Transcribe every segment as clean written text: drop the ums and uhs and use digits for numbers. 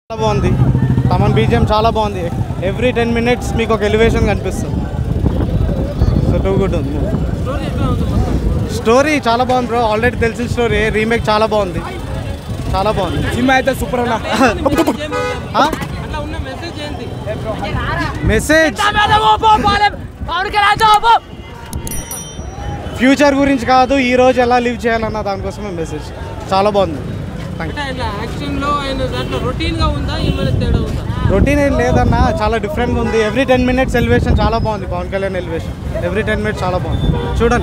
చాలా బాగుంది. తమన్ బీజిఎం చాలా బాగుంది. ఎవ్రీ 10 minutes మీకు ఒక ఎలివేషన్ కనిపిస్తుంది. సో టూ గుడ్ ఉంది. స్టోరీ చాలా బాగుంది బ్రో. ఆల్రెడీ తెలిసిన స్టోరీ, రీమేక్ చాలా బాగుంది. చాలా బాగుంది సినిమా అయితే సూపర్ అన్న. మెసేజ్ ఫ్యూచర్ గురించి కాదు, ఈ రోజు ఎలా లివ్ చేయాలన్న దానికోసమే మెసేజ్. చాలా బాగుంది. రొటీన్ ఏం లేదన్న, చాలా డిఫరెంట్గా ఉంది. ఎవ్రీ 10 minutes ఎలివేషన్ చాలా బాగుంది. Pawan Kalyan elevation every 10 minutes చాలా బాగుంది. చూడండి.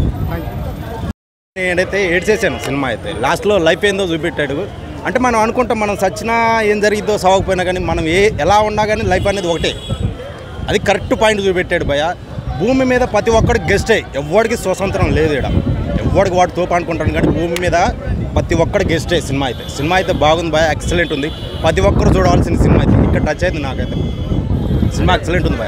నేనైతే ఏడ్ చేశాను. సినిమా అయితే లాస్ట్లో లైఫ్ ఏందో చూపెట్టాడు. అంటే మనం అనుకుంటాం మనం సచ్చినా ఏం జరిగిద్దో సవకపోయినా కానీ మనం ఎలా ఉన్నా కానీ లైఫ్ అనేది ఒకటే. అది కరెక్ట్ పాయింట్ చూపెట్టాడు భయ. భూమి మీద ప్రతి ఒక్కడికి గెస్టే, ఎవరికి స్వతంత్రం లేదు. ఇక్కడ ఎవరికి వాడు తోపు అనుకుంటాను కానీ భూమి మీద ప్రతి ఒక్కడి గెస్టే. సినిమా అయితే బాగుంది భయ, ఎక్సలెంట్ ఉంది. ప్రతి ఒక్కరు చూడవలసిన సినిమా అయితే ఇక్కడ టచ్ అయింది నాకైతే. సినిమా ఎక్సలెంట్ ఉంది భయ.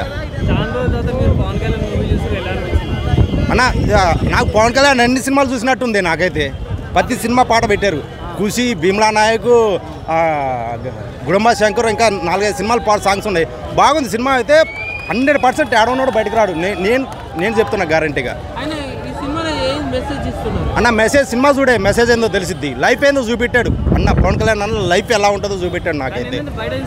అన్న నాకు పవన్ కళ్యాణ్ అన్ని సినిమాలు చూసినట్టుంది నాకైతే. ప్రతి సినిమా పాట పెట్టారు. ఖుషి, భీమ్లా నాయక్, గుడంబ శంకర్, ఇంకా 4-5 సినిమాలు సాంగ్స్ ఉన్నాయి. బాగుంది సినిమా అయితే. 100% ఆడవున్నాడు బయటకు రాడు. నేను చెప్తున్నా గ్యారంటీగా. అన్న మెసేజ్ సినిమా చూడే, మెసేజ్ ఏందో తెలిసిద్ది. లైఫ్ ఏందో చూపెట్టాడు అన్న. పవన్ కళ్యాణ్ అన్న లైఫ్ ఎలా ఉంటుందో చూపెట్టాడు నాకైతే.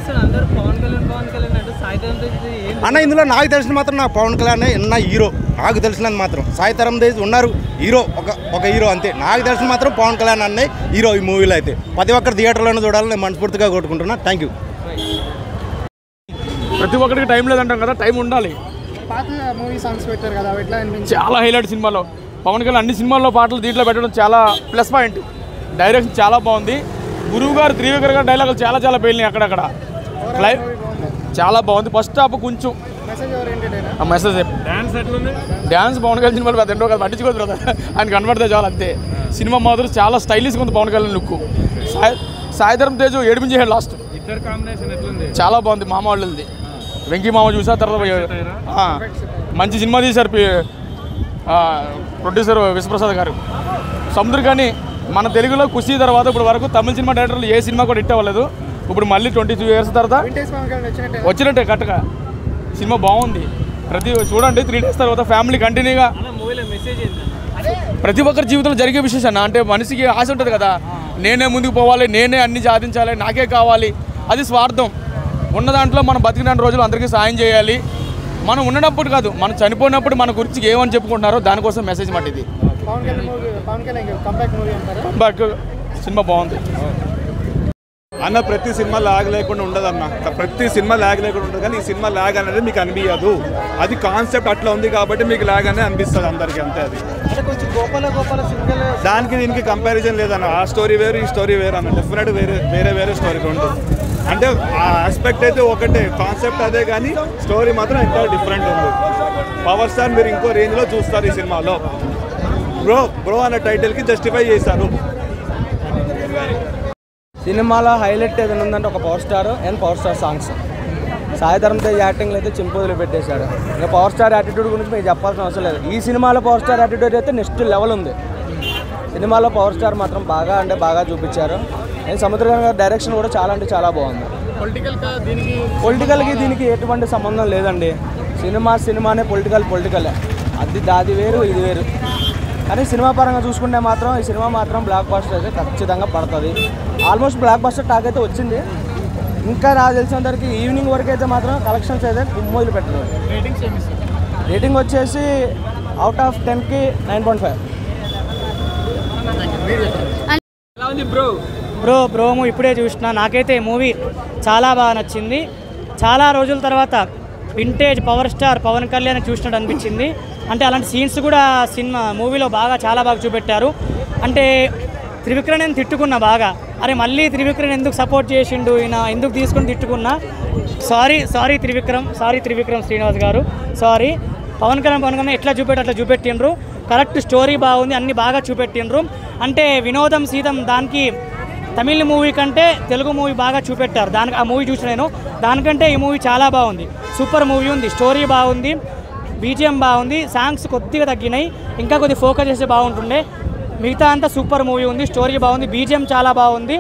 అన్న ఇందులో నాకు తెలిసిన మాత్రం నాకు పవన్ కళ్యాణ్ అన్న హీరో. నాకు తెలిసినది మాత్రం సాయి తరం తేజ్ ఉన్నారు హీరో, ఒక హీరో అంతే. నాకు తెలిసిన మాత్రం పవన్ కళ్యాణ్ అన్నే హీరో ఈ మూవీలో అయితే. ప్రతి ఒక్కరు థియేటర్లోనే చూడాలని నేను మనస్ఫూర్తిగా కొట్టుకుంటున్నా. Thank you. ప్రతి ఒక్కరికి టైం లేదంటాం కదా, టైం ఉండాలి. పాత మూవీ సాంగ్స్ పెట్టారు కదా, ఎట్లా అనిపించింది? చాలా హైలైట్ సినిమాలో. పవన్ కళ్యాణ్ అన్ని సినిమాల్లో పాటలు దీంట్లో పెట్టడం చాలా ప్లస్ పాయింట్. డైరెక్షన్ చాలా బాగుంది. గురువు గారు, త్రివిక్రమ్ గారు డైలాగులు చాలా పేలినాయి అక్కడక్కడ. లైవ్ చాలా బాగుంది. ఫస్ట్ హాఫ్ కొంచెం మెసేజ్. డ్యాన్స్ పవన్ కళ్యాణ్ సినిమాలు పెద్ద ఎండో కదా పట్టించుకోదు కదా, ఆయన కనబడితే చాలా అంతే. సినిమా మాత్రం చాలా స్టైలిష్గా ఉంది పవన్ కళ్యాణ్ లుక్. సాయిధరం తేజ్ ఏడిపించేసాడు లాస్ట్. చాలా బాగుంది. మామ వాళ్ళది వెంకీ మామ చూసా. తర్వాత మంచి సినిమా తీశారు ప్రొడ్యూసర్ విశ్వప్రసాద్ గారు. సముద్ర కానీ మన తెలుగులో ఖుషి తర్వాత ఇప్పుడు వరకు తమిళ సినిమా డైరెక్టర్లు ఏ సినిమా కూడా హిట్ అవ్వలేదు. ఇప్పుడు మళ్ళీ 22 years తర్వాత వచ్చినట్టే కరెక్ట్గా. సినిమా బాగుంది. చూడండి 3 days తర్వాత ఫ్యామిలీ కంటిన్యూగా. ప్రతి ఒక్కరి జీవితంలో జరిగే విశేషాన్ని అంటే మనిషికి ఆశ ఉంటుంది కదా, నేనే ముందుకు పోవాలి, నేనే అన్ని సాధించాలి, నాకే కావాలి. అది స్వార్థం. ఉన్న దాంట్లో మనం బతికిన రోజులు అందరికీ సాయం చేయాలి. మనం ఉన్నప్పుడు కాదు, మనం చనిపోయినప్పుడు మన గురించి ఏమని చెప్పుకుంటున్నారో దానికోసం మెసేజ్ మాట ఇది. కంబ్యాక్ సినిమా బాగుంది అన్న. ప్రతి సినిమా లాగ్ లేకుండా ఉండదన్న. ప్రతి సినిమా లాగ్ లేకుండా ఉంటుంది, కానీ ఈ సినిమా లాగ్ అనేది మీకు అనిపించదు. అది కాన్సెప్ట్ అట్లా ఉంది కాబట్టి మీకు లాగ్ అనేది అనిపిస్తుంది అందరికీ, అంతే. అది దానికి దీనికి కంపారిజన్ లేదన్న. ఆ స్టోరీ వేరు, ఈ స్టోరీ వేరు అన్న. డెఫినెట్ వేరే స్టోరీ రెండు. అంటే ఆ ఆస్పెక్ట్ అయితే ఒకటే, కాన్సెప్ట్ అదే, కానీ స్టోరీ మాత్రం ఎంత డిఫరెంట్ ఉంది. పవర్ స్టార్ మీరు ఇంకో రేంజ్లో చూస్తారు ఈ సినిమాలో. బ్రో అన్న టైటిల్కి జస్టిఫై చేశారు. సినిమాలో హైలైట్ ఏదైనా ఉందంటే ఒక power star and power star songs. Sai Dharam Tej యాక్టింగ్లో అయితే చింపుదులు పెట్టేశాడు. ఇంకా పవర్ స్టార్ యాటిట్యూడ్ గురించి మీకు చెప్పాల్సిన అవసరం లేదు. ఈ సినిమాలో పవర్ స్టార్ యాటిట్యూడ్ అయితే నెక్స్ట్ లెవెల్ ఉంది. సినిమాలో పవర్ స్టార్ మాత్రం బాగా చూపించారు. అండ్ సముద్రగారి గారి డైరెక్షన్ కూడా చాలా బాగుంది. పొలిటికల్కి దీనికి ఎటువంటి సంబంధం లేదండి. సినిమానే పొలిటికలే. అది వేరు, ఇది వేరు. కానీ సినిమా పరంగా చూసుకుంటే మాత్రం ఈ సినిమా మాత్రం బ్లాక్ బస్టర్ అయితే ఖచ్చితంగా పడుతుంది. ఆల్మోస్ట్ బ్లాక్ బస్టర్ టాక్ అయితే వచ్చింది. ఇంకా నాకు తెలిసినంతవరకు ఈవినింగ్ వరకు అయితే మాత్రం కలెక్షన్స్ అయితే మొదలు పెట్టలేదు. రేటింగ్ వచ్చేసి అవుట్ ఆఫ్ 10కి 9.5. బ్రో ఇప్పుడే చూసిన. నాకైతే మూవీ చాలా బాగా నచ్చింది. చాలా రోజుల తర్వాత vintage power star Pawan Kalyan చూసినట్టు అనిపించింది. అంటే అలాంటి సీన్స్ కూడా మూవీలో చాలా బాగా చూపెట్టారు. అంటే త్రివిక్రమ్ నేను తిట్టుకున్నా బాగా. అరే మళ్ళీ త్రివిక్రమ్ ఎందుకు సపోర్ట్ చేసిండు, ఈయన ఎందుకు తీసుకుని తిట్టుకున్నా. సారీ త్రివిక్రమ్ శ్రీనివాస్ గారు, సారీ. పవన్ కళ్యాణ్ ఎట్లా అట్లా చూపెట్టిండ్రు. కరెక్ట్ స్టోరీ బాగుంది, అన్ని బాగా చూపెట్టిండ్రు. అంటే వినోదం సీతం దానికి తమిళ మూవీ కంటే తెలుగు మూవీ బాగా చూపెట్టారు. ఆ మూవీ చూసిన నేను. దానికంటే ఈ మూవీ చాలా బాగుంది. సూపర్ మూవీ ఉంది. స్టోరీ బాగుంది, బీజిఎం బాగుంది, సాంగ్స్ కొద్దిగా తగ్గినాయి, ఇంకా కొద్దిగా ఫోకస్ చేస్తే బాగుంటుండే. మిగతా అంతా సూపర్ మూవీ ఉంది. స్టోరీ బాగుంది, బీజిఎం చాలా బాగుంది.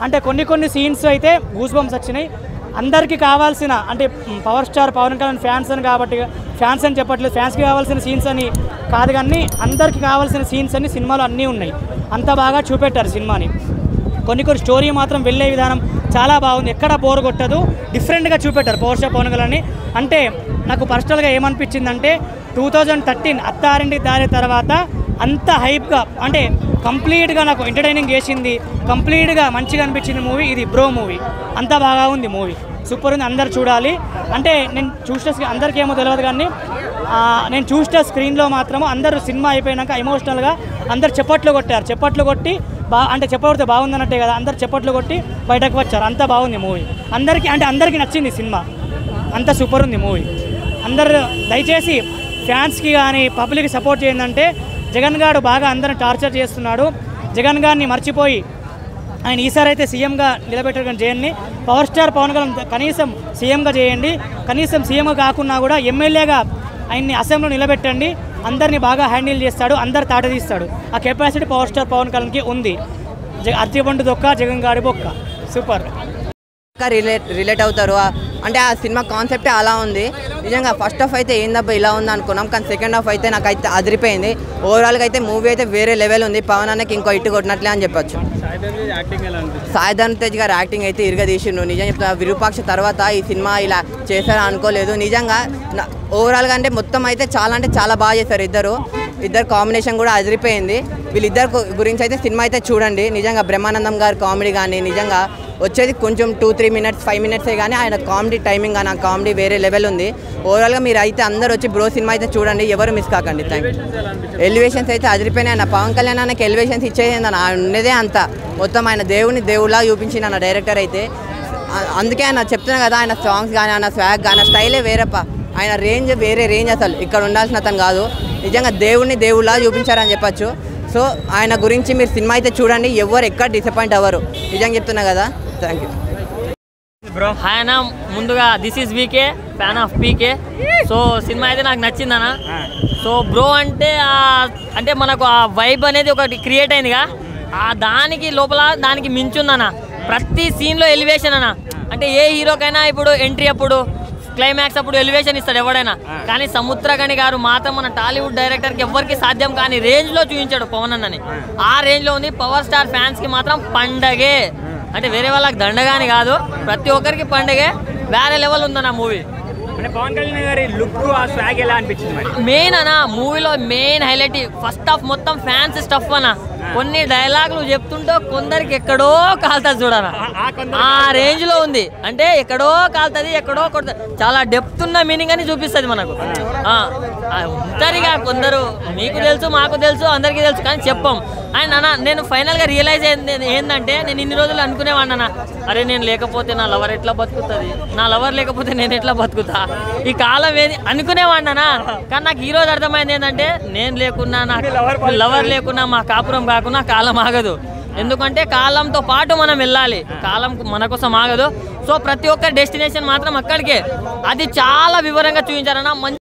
అంటే కొన్ని సీన్స్ అయితే గూస్ బంప్స్ వచ్చినాయి. అందరికీ కావాల్సిన అంటే power star Pawan Kalyan fans అని కాబట్టి ఫ్యాన్స్ అని చెప్పట్లేదు, ఫ్యాన్స్కి కావాల్సిన సీన్స్ అని కాదు, కానీ అందరికీ కావాల్సిన సీన్స్ అన్ని సినిమాలో అన్నీ ఉన్నాయి. అంత బాగా చూపెట్టారు సినిమాని. కొన్ని స్టోరీ మాత్రం వెళ్ళే విధానం చాలా బాగుంది, ఎక్కడ బోర్ కొట్టదు, డిఫరెంట్గా చూపెట్టారు పవర్ స్టార్ పవన్ కళ్యాణ్. అంటే నాకు పర్సనల్గా ఏమనిపించిందంటే 2013 అత్తారింటికి దారి తర్వాత అంత హైప్గా అంటే కంప్లీట్గా నాకు ఎంటర్టైనింగ్ చేసింది, కంప్లీట్గా మంచిగా అనిపించింది మూవీ ఇది బ్రో మూవీ. అంత బాగా ఉంది మూవీ, సూపర్ ఉంది, అందరు చూడాలి. అంటే నేను చూసిన అందరికీ ఏమో తెలియదు, కానీ నేను చూసిన స్క్రీన్లో మాత్రము అందరూ సినిమా అయిపోయినాక ఎమోషనల్గా అందరు చప్పట్లు కొట్టారు. చప్పట్లు కొట్టి అంటే చెప్పబడితే బాగుందన్నట్టే కదా, అందరు చప్పట్లు కొట్టి బయటకు వచ్చారు. అంత బాగుంది మూవీ, అందరికీ నచ్చింది సినిమా, అంత సూపర్ ఉంది మూవీ. అందరు దయచేసి ఫ్యాన్స్కి కానీ పబ్లిక్కి సపోర్ట్ చేయందంటే, జగన్ గారు బాగా అందరిని టార్చర్ చేస్తున్నాడు. జగన్ గారిని మర్చిపోయి ఆయన ఈసారి అయితే సీఎంగా నిలబెట్టడం చేయండి. పవర్ స్టార్ పవన్ కళ్యాణ్ కనీసం సీఎంగా చేయండి, కనీసం సీఎంగా కాకున్నా కూడా ఎమ్మెల్యేగా ఆయన్ని అసెంబ్లీలో నిలబెట్టండి. అందరినీ బాగా హ్యాండిల్ చేస్తాడు, అందరు తాట తీస్తాడు. ఆ కెపాసిటీ పవర్ స్టార్ పవన్ కళ్యాణ్కి ఉంది. అరటిపండు దొక్క జగన్ గారి బొక్క, సూపర్. రిలేట్ అవుతారు అంటే ఆ సినిమా కాన్సెప్టే అలా ఉంది. నిజంగా ఫస్ట్ హాఫ్ అయితే ఏందబ్బా ఇలా ఉంది అనుకున్నాం, కానీ సెకండ్ హాఫ్ అయితే నాకైతే అదిరిపోయింది. ఓవరాల్గా అయితే మూవీ అయితే వేరే లెవెల్ ఉంది. పవన్ అన్నకి ఇంకో ఇట్టు కొట్టినట్లే అని చెప్పొచ్చు. సాయిధరమ్ తేజ్ గారు యాక్టింగ్ అయితే ఇరగదీసిండు. నిజం చెప్తున్నా, విరూపాక్ష తర్వాత ఈ సినిమా ఇలా చేశారని అనుకోలేదు. నిజంగా ఓవరాల్గా అంటే మొత్తం అయితే చాలా బాగా చేశారు. ఇద్దరు కాంబినేషన్ కూడా అదిరిపోయింది. వీళ్ళిద్దరు గురించి అయితే సినిమా అయితే చూడండి. నిజంగా బ్రహ్మానందం గారి కామెడీ కానీ నిజంగా వచ్చేది కొంచెం 2-3 మినిట్స్ 5 మినిట్సే, కానీ ఆయన కామెడీ టైమింగ్ కానీ ఆ కామెడీ వేరే లెవెల్ ఉంది. ఓవరాల్గా మీరు అయితే అందరూ వచ్చి బ్రో సినిమా అయితే చూడండి, ఎవరు మిస్ కాకండి. Thank you. ఎలివేషన్స్ అయితే అదిరిపోయినాయి అన్న. పవన్ కళ్యాణ్ అన్నకి ఎలివేషన్స్ ఇచ్చేది అన్న ఉన్నదే అంత, మొత్తం ఆయన దేవుడిలా చూపించింది అన్న డైరెక్టర్ అయితే. అందుకే ఆయన చెప్తున్నా కదా, ఆయన సాంగ్స్ కానీ ఆయన స్వాగ్ కానీ స్టైలే వేరేప, ఆయన రేంజ్ వేరే రేంజ్, అసలు ఇక్కడ ఉండాల్సిన అతను కాదు. నిజంగా దేవుడిలా చూపించారని చెప్పచ్చు. సో ఆయన గురించి మీరు సినిమా అయితే చూడండి, ఎవరు ఎక్కడ డిసప్పాయింట్ అవ్వరు. నిజంగా చెప్తున్నా కదా. Thank you bro. ఆయన ముందుగా this is VK fan of PK. So cinema అయితే నాకు నచ్చిందన్న. సో బ్రో అంటే మనకు ఆ వైబ్ అనేది ఒకటి క్రియేట్ అయిందిగా, దానికి లోపల దానికి మించుందన్న. ప్రతి సీన్లో ఎలివేషన్ అన్న. అంటే ఏ హీరోకైనా ఇప్పుడు ఎంట్రీ అప్పుడు క్లైమాక్స్ అప్పుడు ఎలివేషన్ ఇస్తాడు ఎవడైనా, కానీ సముద్రగని గారు మాత్రం మన టాలీవుడ్ డైరెక్టర్కి ఎవరికి సాధ్యం కానీ రేంజ్లో చూపించాడు పవన్ అన్నని. ఆ రేంజ్లో ఉంది. పవర్ స్టార్ ఫ్యాన్స్కి మాత్రం పండగే, అంటే వేరే వాళ్ళకి దండగాని కాదు, ప్రతి ఒక్కరికి పండగే. వేరే లెవెల్ ఉందన్న మూవీ. అంటే పవన్ కళ్యాణ్ గారి లుక్ ఆ స్వాగ్ ఎలా అనిపించింది మరి? మెయిన్ అన్న మూవీలో మెయిన్ హైలైట్ ఫస్ట్ హాఫ్ మొత్తం ఫ్యాన్స్ స్టఫ్ అన్న. కొన్ని డైలాగులు చెప్తుంటే కొందరికి ఎక్కడో కాలుతుంది చూడన్న, ఆ రేంజ్ లో ఉంది. అంటే ఎక్కడో కాలుతుంది, ఎక్కడో కొడుతుంది, చాలా డెప్త్ ఉన్న మీనింగ్ అని చూపిస్తుంది మనకు. ఉంటారుగా కొందరు, మీకు తెలుసు మాకు తెలుసు అందరికీ తెలుసు, కానీ చెప్పం. అండ్ అన్న నేను ఫైనల్గా రియలైజ్ ఏంటంటే, నేను ఇన్ని రోజులు అనుకునేవాడిని అన్న, అరే నేను లేకపోతే నా లవర్ ఎట్లా బతుకుతుంది, నా లవర్ లేకపోతే నేను ఎట్లా బతుకుతా, ఈ కాలం ఏది అనుకునేవాడిని అన్న. కానీ నాకు ఈరోజు అర్థమైంది ఏంటంటే, నేను లేకున్నా, నాకు లవర్ లేకున్నా, మా కాపురం కాకున్నా కాలం ఆగదు. ఎందుకంటే కాలంతో పాటు మనం వెళ్ళాలి, కాలం మన కోసం ఆగదు. సో ప్రతి ఒక్క డెస్టినేషన్ మాత్రం అక్కడికే. అది చాలా వివరంగా చూపించారన్న.